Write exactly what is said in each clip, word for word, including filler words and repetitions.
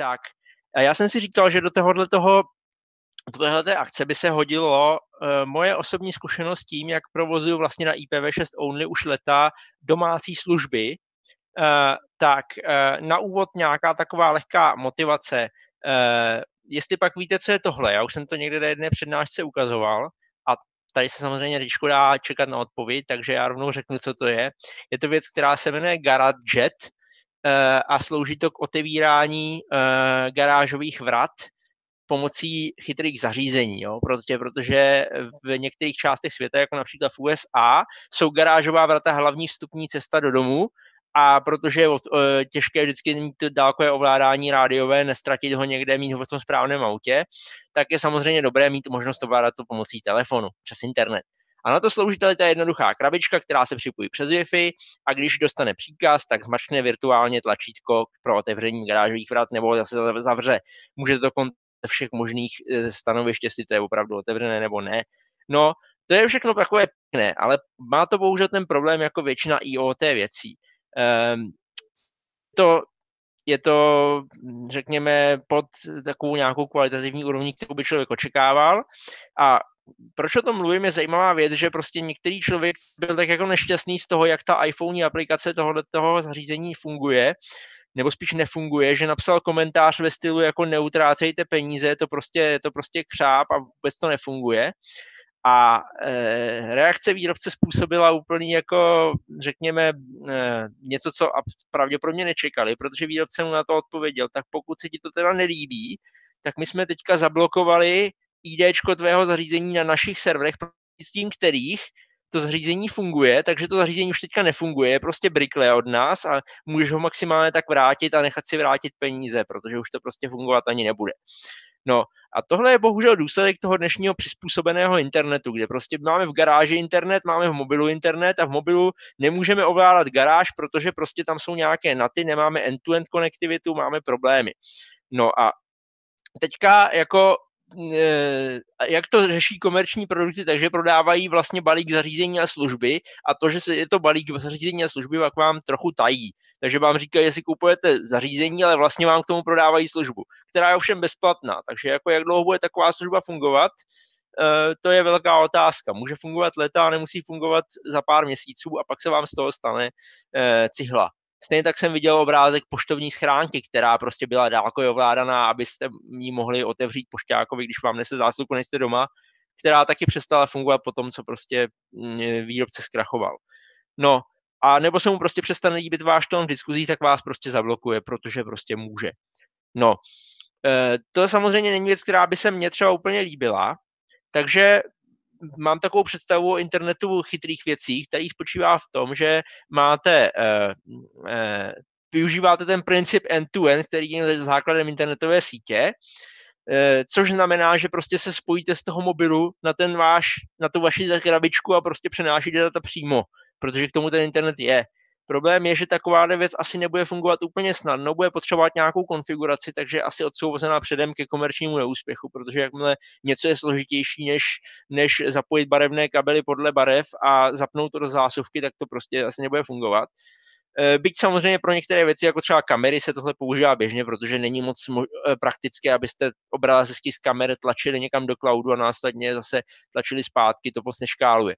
tak a já jsem si říkal, že do tohohle toho do téhleté akce by se hodilo uh, moje osobní zkušenost tím, jak provozuju vlastně na I P v šest only už leta domácí služby, uh, tak uh, na úvod nějaká taková lehká motivace. Uh, jestli pak víte, co je tohle, já už jsem to někde na jedné přednášce ukazoval a tady se samozřejmě těžko dá čekat na odpověď, takže já rovnou řeknu, co to je. Je to věc, která se jmenuje GarageJet uh, a slouží to k otevírání uh, garážových vrat pomocí chytrých zařízení, jo? Prostě, protože v některých částech světa, jako například v U S A, jsou garážová vrata hlavní vstupní cesta do domu a protože je těžké vždycky mít to dálkové ovládání rádiové, nestratit ho někde, mít ho v tom správném autě, tak je samozřejmě dobré mít možnost ovládat to pomocí telefonu, přes internet. A na to slouží tady ta jednoduchá krabička, která se připojí přes Wi-Fi a když dostane příkaz, tak zmačkne virtuálně tlačítko pro otevření garážových vrat nebo zase zavře. Může to všech možných stanovišť, jestli to je opravdu otevřené nebo ne. No, to je všechno takové pěkné, ale má to bohužel ten problém jako většina I O T věcí. Um, to je to, řekněme, pod takovou nějakou kvalitativní úrovní, kterou by člověk očekával. A proč o tom mluvím, je zajímavá věc, že prostě některý člověk byl tak jako nešťastný z toho, jak ta iPhone aplikace tohoto zařízení funguje, nebo spíš nefunguje, že napsal komentář ve stylu jako neutrácejte peníze, to prostě, to prostě křáp a vůbec to nefunguje. A e, reakce výrobce způsobila úplně jako, řekněme, e, něco, co pravděpodobně nečekali, protože výrobce mu na to odpověděl, tak pokud se ti to teda nelíbí, tak my jsme teďka zablokovali IDčko tvého zařízení na našich serverech, s tím kterých to zařízení funguje, takže to zařízení už teďka nefunguje, je prostě brikle od nás a můžeš ho maximálně tak vrátit a nechat si vrátit peníze, protože už to prostě fungovat ani nebude. No a tohle je bohužel důsledek toho dnešního přizpůsobeného internetu, kde prostě máme v garáži internet, máme v mobilu internet a v mobilu nemůžeme ovládat garáž, protože prostě tam jsou nějaké naty, nemáme end-to-end konektivitu, máme problémy. No a teďka jako jak to řeší komerční produkty, takže prodávají vlastně balík zařízení a služby a to, že je to balík zařízení a služby, pak vám trochu tají. Takže vám říkají, jestli kupujete zařízení, ale vlastně vám k tomu prodávají službu, která je ovšem bezplatná. Takže jako jak dlouho bude taková služba fungovat, to je velká otázka. Může fungovat leta a nemusí fungovat za pár měsíců a pak se vám z toho stane cihla. Stejně tak jsem viděl obrázek poštovní schránky, která prostě byla dálkově ovládaná, abyste ji mohli otevřít pošťákovi, když vám nese zásilku, nejste doma, která taky přestala fungovat po tom, co prostě výrobce zkrachoval. No, a nebo se mu prostě přestane líbit váš tón v diskuzích, tak vás prostě zablokuje, protože prostě může. No, to samozřejmě není věc, která by se mně třeba úplně líbila, takže mám takovou představu o internetu chytrých věcí, který spočívá v tom, že máte, uh, uh, využíváte ten princip end-to-end, který je základem internetové sítě, uh, což znamená, že prostě se spojíte z toho mobilu na, ten váš, na tu vaši krabičku a prostě přenášíte data přímo, protože k tomu ten internet je. Problém je, že taková věc asi nebude fungovat úplně snadno, bude potřebovat nějakou konfiguraci, takže asi odsouvazená předem ke komerčnímu neúspěchu, protože jakmile něco je složitější, než, než zapojit barevné kabely podle barev a zapnout to do zásuvky, tak to prostě asi nebude fungovat. Byť samozřejmě pro některé věci, jako třeba kamery, se tohle používá běžně, protože není moc praktické, abyste obrázky z kamer tlačili někam do cloudu a následně zase tlačili zpátky, to moc neškáluje.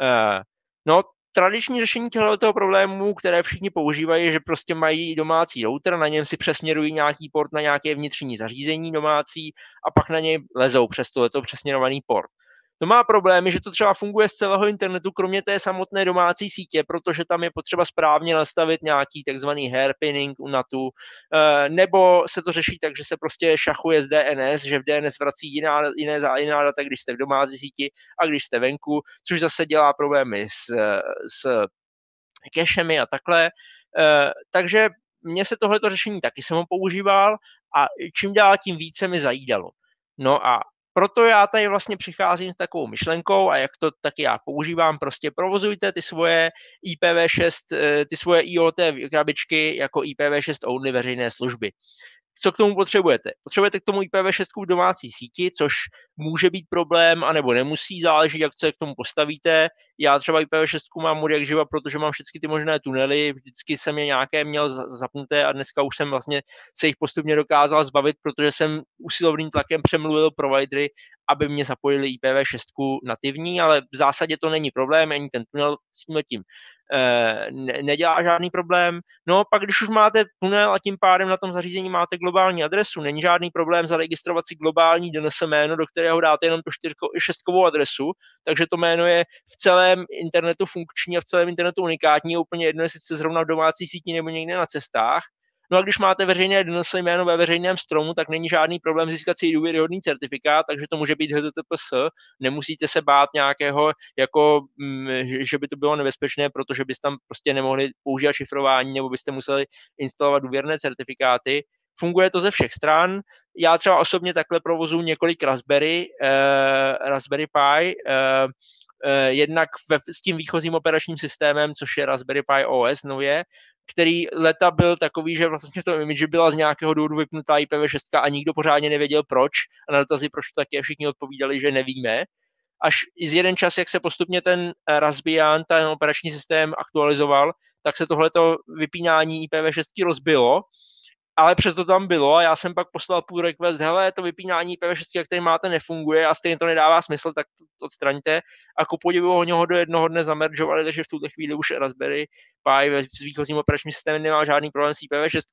No, tradiční řešení tohoto problému, které všichni používají, je, že prostě mají domácí router, na něm si přesměrují nějaký port na nějaké vnitřní zařízení domácí a pak na něj lezou přes tohleto přesměrovaný port. To má problémy, že to třeba funguje z celého internetu, kromě té samotné domácí sítě, protože tam je potřeba správně nastavit nějaký takzvaný hairpinning u natu, nebo se to řeší tak, že se prostě šachuje z D N S, že v D N S vrací jiná, jiné, jiná data, když jste v domácí síti a když jste venku, což zase dělá problémy s, s cachemi a takhle. Takže mně se tohleto řešení taky jsem ho používal a čím dál tím více mi zajídalo. No a proto já tady vlastně přicházím s takovou myšlenkou a jak to taky já používám, prostě provozujte ty svoje I P v šest, ty svoje I O T krabičky jako I P v šest only veřejné služby. co k tomu potřebujete? Potřebujete k tomu I P v šest v domácí síti, což může být problém, anebo nemusí, záleží, jak se k tomu postavíte. Já třeba I P v šest mám od jak živa, protože mám všechny ty možné tunely, vždycky jsem je nějaké měl zapnuté a dneska už jsem vlastně se jich postupně dokázal zbavit, protože jsem usilovným tlakem přemluvil providery, aby mě zapojili I P v šest nativní, ale v zásadě to není problém, ani ten tunel s tím ne, nedělá žádný problém. No pak, když už máte tunel a tím pádem na tom zařízení máte globální adresu, není žádný problém zaregistrovat si globální D N S jméno, do kterého dáte jenom tu šestkovou adresu, takže to jméno je v celém internetu funkční a v celém internetu unikátní, úplně jedno, jestli jste zrovna v domácí síti nebo někde na cestách. No a když máte veřejné D N S jméno ve veřejném stromu, tak není žádný problém získat si důvěryhodný certifikát, takže to může být H T T P S. Nemusíte se bát nějakého, jako, že by to bylo nebezpečné, protože byste tam prostě nemohli používat šifrování nebo byste museli instalovat důvěrné certifikáty. Funguje to ze všech stran. Já třeba osobně takhle provozuji několik Raspberry, eh, Raspberry Pi, eh, eh, jednak ve, s tím výchozím operačním systémem, což je Raspberry Pi O S nově, který leta byl takový, že vlastně v tom imidži byla z nějakého důvodu vypnutá I P v šest a nikdo pořádně nevěděl proč. A na dotazy, proč to taky všichni odpovídali, že nevíme. Až z jeden čas, jak se postupně ten Raspbian, ten operační systém aktualizoval, tak se tohleto vypínání I P v šest rozbilo, ale přesto tam bylo a já jsem pak poslal pull request, hele, to vypínání I P v šest, jak tady máte, nefunguje a stejně to nedává smysl, tak to odstraňte. A ku podivu oni ho do jednoho dne zameržovali, takže v tuhle chvíli už Raspberry Pi s výchozím operačním systémem nemá žádný problém s I P v šest,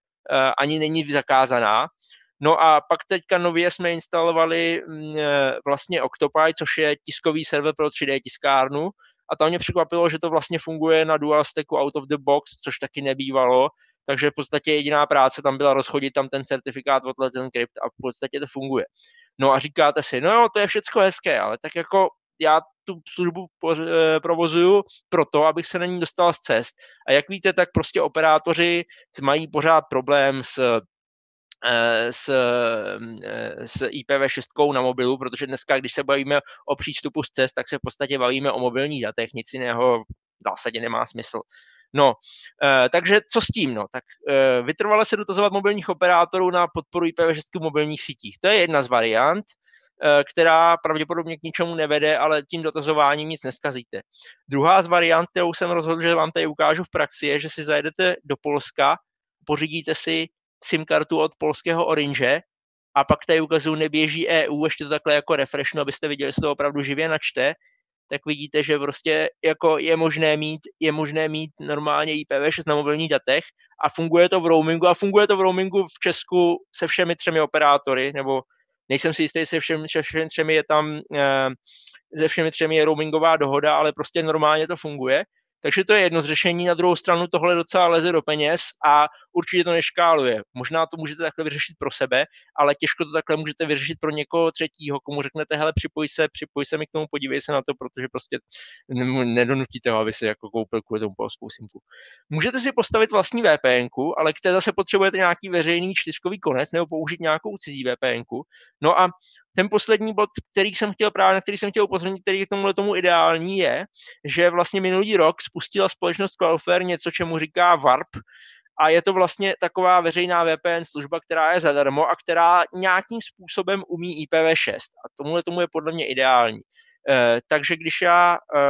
ani není zakázaná. No a pak teďka nově jsme instalovali vlastně Octopi, což je tiskový server pro tři dé tiskárnu a tam mě překvapilo, že to vlastně funguje na dual stacku out of the box, což taky nebývalo, takže v podstatě jediná práce tam byla rozchodit tam ten certifikát od Let's Encrypt a v podstatě to funguje. No a říkáte si, no jo, to je všecko hezké, ale tak jako já tu službu provozuju proto, abych se na ní dostal z cest. A jak víte, tak prostě operátoři mají pořád problém s S, s I P v šest na mobilu, protože dneska, když se bavíme o přístupu z cest, tak se v podstatě bavíme o mobilních datech, nic jiného v zásadě nemá smysl. No, takže co s tím? No? Tak vytrvale se dotazovat mobilních operátorů na podporu I P v šest v mobilních sítích. To je jedna z variant, která pravděpodobně k ničemu nevede, ale tím dotazováním nic neskazíte. Druhá z variant, kterou jsem rozhodl, že vám tady ukážu v praxi, je, že si zajedete do Polska, pořídíte si SIM kartu od polského Orange a pak tady ukazuju neběží E U, ještě to takhle jako refreshnu, abyste viděli, že se to opravdu živě načte, tak vidíte, že prostě jako je možné mít, je možné mít normálně I P v šest na mobilních datech a funguje to v roamingu a funguje to v roamingu v Česku se všemi třemi operátory, nebo nejsem si jistý, se všemi, všemi třemi je tam, se všemi třemi je roamingová dohoda, ale prostě normálně to funguje. Takže to je jedno z řešení, na druhou stranu tohle docela leze do peněz a určitě to neškáluje. Možná to můžete takhle vyřešit pro sebe, ale těžko to takhle můžete vyřešit pro někoho třetího, komu řeknete, hele, připoj se, připoj se mi k tomu, podívej se na to, protože prostě nedonutíte ho, aby si jako koupil kvůli tomu polskou simku. Můžete si postavit vlastní V P N ku, ale k té zase potřebujete nějaký veřejný čtyřkový konec nebo použít nějakou cizí V P N ku. No a ten poslední bod, který jsem chtěl právě, na který jsem chtěl upozornit, který je k tomuhle tomu ideální, je, že vlastně minulý rok spustila společnost Cloudflare něco, čemu říká Warp, a je to vlastně taková veřejná V P N služba, která je zadarmo a která nějakým způsobem umí I P v šest. A tomuhle tomu je podle mě ideální. E, takže když já e,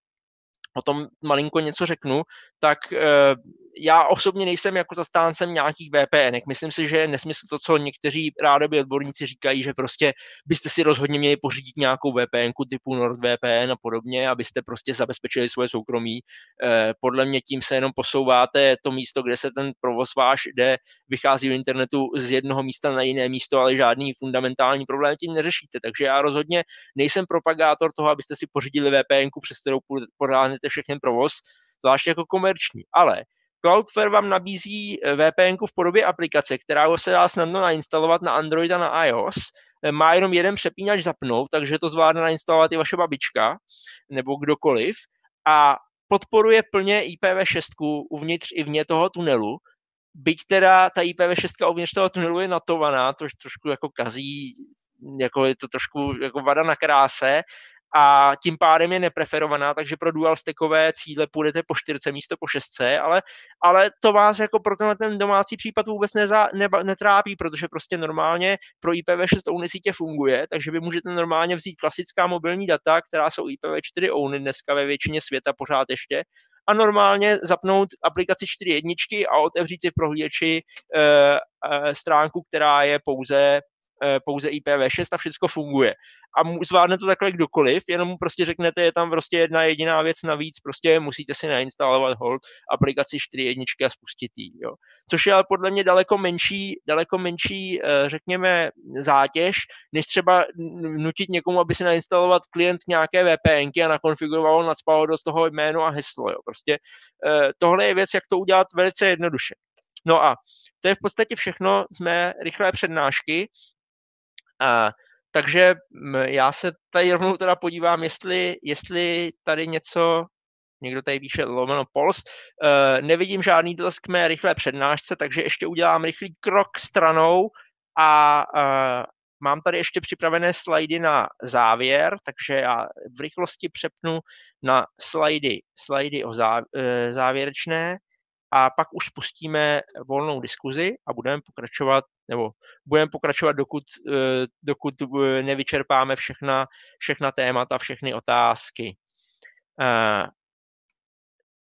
o tom malinko něco řeknu, tak e, já osobně nejsem jako zastáncem nějakých V P N ek. Myslím si, že je nesmysl to, co někteří rádoby odborníci říkají, že prostě byste si rozhodně měli pořídit nějakou V P N ku typu NordVPN a podobně, abyste prostě zabezpečili svoje soukromí. Eh, podle mě tím se jenom posouváte to místo, kde se ten provoz váš jde, vychází do internetu z jednoho místa na jiné místo, ale žádný fundamentální problém tím neřešíte. Takže já rozhodně nejsem propagátor toho, abyste si pořídili V P N ku, přes kterou podáhnete všechny provoz, zvláště jako komerční. Ale Cloudflare vám nabízí V P N ku v podobě aplikace, která se dá snadno nainstalovat na Android a na iOS. Má jenom jeden přepínač zapnout, takže to zvládne nainstalovat i vaše babička nebo kdokoliv. A podporuje plně I P v šest uvnitř i vně toho tunelu. Byť teda ta I P v šest uvnitř toho tunelu je natovaná, což trošku jako kazí, jako je to trošku jako vada na kráse, a tím pádem je nepreferovaná, takže pro dual stackové cíle půjdete po čtyřce místo po šestce, ale, ale to vás jako pro tenhle ten domácí případ vůbec neza, neba, netrápí, protože prostě normálně pro I P v šest only sítě funguje, takže vy můžete normálně vzít klasická mobilní data, která jsou I P v čtyři only dneska ve většině světa pořád ještě, a normálně zapnout aplikaci čtyři jedničky a otevřít si v prohlížeči e, e, stránku, která je pouze pouze I P v šest a všechno funguje. A zvládne to takhle kdokoliv, jenom mu prostě řeknete, je tam prostě jedna jediná věc navíc, prostě musíte si nainstalovat hold aplikaci čtyři jedničky a spustit ji. Jo. Což je ale podle mě daleko menší, daleko menší, řekněme, zátěž, než třeba nutit někomu, aby si nainstaloval klient nějaké VPNky a nakonfiguroval, nacpal do toho jméno a heslo. Jo. Prostě tohle je věc, jak to udělat velice jednoduše. No a to je v podstatě všechno z mé rychlé přednášky. A, takže já se tady rovnou teda podívám, jestli, jestli tady něco, někdo tady píše lomeno Pols, uh, nevidím žádný dotaz k mé rychlé přednášce, takže ještě udělám rychlý krok stranou a uh, mám tady ještě připravené slajdy na závěr, takže já v rychlosti přepnu na slajdy, slajdy o zá, uh, závěrečné. A pak už spustíme volnou diskuzi a budeme pokračovat, nebo budeme pokračovat, dokud, dokud nevyčerpáme všechna, všechna témata, všechny otázky.